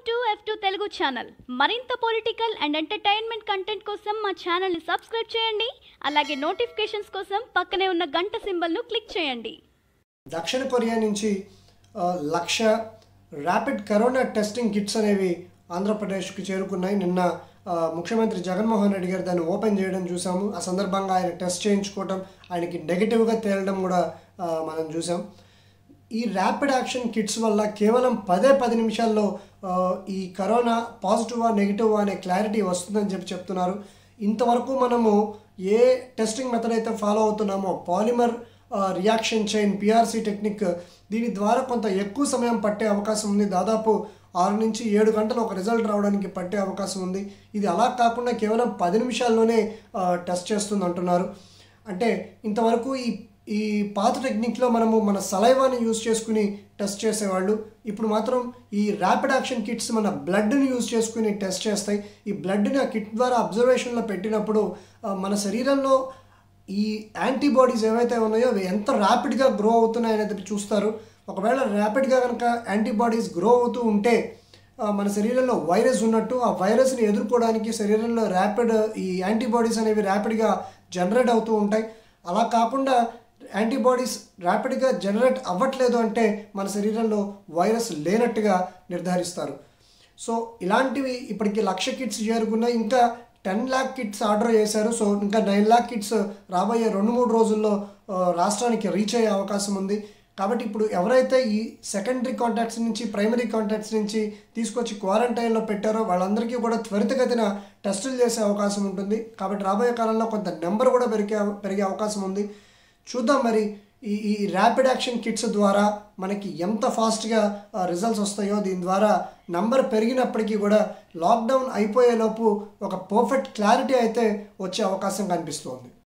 To F2 Telugu channel. మరింత political and entertainment content కోసం మా ఛానల్ని సబ్స్క్రైబ్ చేయండి. అలాగే నోటిఫికేషన్స్ కోసం పక్కనే ఉన్న గంట సింబల్ను క్లిక్ చేయండి. దక్షిణ కొరియా నుంచి 1,00,000 ర్యాపిడ్ కరోనా టెస్టింగ్ కిట్స్ అనేవి ఆంధ్రప్రదేశ్కి చేరుకున్నాయి. నిన్న ముఖ్యమంత్రి జగన్మోహన్ రెడ్డి గారు దాన్ని ఓపెన్ చేయడం చూసాము. ఆ సందర్భంగా ఆయన టెస్ట్ చేయించుకోవటం, ఆయనకి నెగిటివ్గా తేలడం కూడా మనం చూసాం. ఈ ర్యాపిడ్ యాక్షన్ కిట్స్ వల్ల కేవలం 10 నిమిషాల్లో ఈ కరోనా పాజిటివా నెగిటివా అనే క్లారిటీ వస్తుందని చెప్తున్నారు. ఇంతవరకు మనము ఏ టెస్టింగ్ మెథడ్ అయితే ఫాలో అవుతున్నామో polymer reaction chain PRC technique, దీని ద్వారా కొంత ఎక్కువ సమయం పట్టే అవకాశం ఉంది. దాదాపు 6 నుంచి 7 గంటలు ఒక రిజల్ట్ రావడానికి పట్టే అవకాశం ఉంది. ఇది అలా కాకుండా కేవలం 10 నిమిషాల్లోనే టెస్ట్ చేస్తుంది అంటున్నారు. అంటే ఇంతవరకు ఈ పాత టెక్నిక్లో మనము మన సలైవాని యూజ్ చేసుకుని టెస్ట్ చేసేవాళ్ళు. ఇప్పుడు మాత్రం ఈ ర్యాపిడ్ యాక్షన్ కిట్స్ మన బ్లడ్ని యూజ్ చేసుకుని టెస్ట్ చేస్తాయి. ఈ బ్లడ్ని ఆ కిట్ ద్వారా అబ్జర్వేషన్లో పెట్టినప్పుడు మన శరీరంలో ఈ యాంటీబాడీస్ ఏవైతే ఉన్నాయో అవి ఎంత ర్యాపిడ్గా గ్రో అవుతున్నాయి అనేది చూస్తారు. ఒకవేళ ర్యాపిడ్గా కనుక యాంటీబాడీస్ గ్రో అవుతూ ఉంటే మన శరీరంలో వైరస్ ఉన్నట్టు, ఆ వైరస్ని ఎదుర్కోవడానికి శరీరంలో ఈ యాంటీబాడీస్ అనేవి ర్యాపిడ్గా జనరేట్ అవుతూ ఉంటాయి. అలా కాకుండా యాంటీబాడీస్ ర్యాపిడ్గా జనరేట్ అవ్వట్లేదు అంటే మన శరీరంలో వైరస్ లేనట్టుగా నిర్ధారిస్తారు. సో ఇలాంటివి ఇప్పటికి 1,00,000 కిట్స్ చేరుకున్నాయి. ఇంకా 10 lakh కిట్స్ ఆర్డర్ చేశారు. సో ఇంకా 9 lakh కిట్స్ రాబోయే 2-3 రోజుల్లో రాష్ట్రానికి రీచ్ అయ్యే అవకాశం ఉంది. కాబట్టి ఇప్పుడు ఎవరైతే ఈ సెకండరీ కాంటాక్ట్స్ నుంచి ప్రైమరీ కాంటాక్ట్స్ నుంచి తీసుకొచ్చి క్వారంటైన్లో పెట్టారో వాళ్ళందరికీ కూడా త్వరితగతిన టెస్టులు చేసే అవకాశం ఉంటుంది. కాబట్టి రాబోయే కాలంలో కొంత నెంబర్ కూడా పెరిగే అవకాశం ఉంది. చూద్దాం మరి ఈ ర్యాపిడ్ యాక్షన్ కిట్స్ ద్వారా మనకి ఎంత ఫాస్ట్గా రిజల్ట్స్ వస్తాయో. దీని ద్వారా నంబర్ పెరిగినప్పటికీ కూడా లాక్డౌన్ అయిపోయేలోపు ఒక పర్ఫెక్ట్ క్లారిటీ అయితే వచ్చే అవకాశం కనిపిస్తోంది.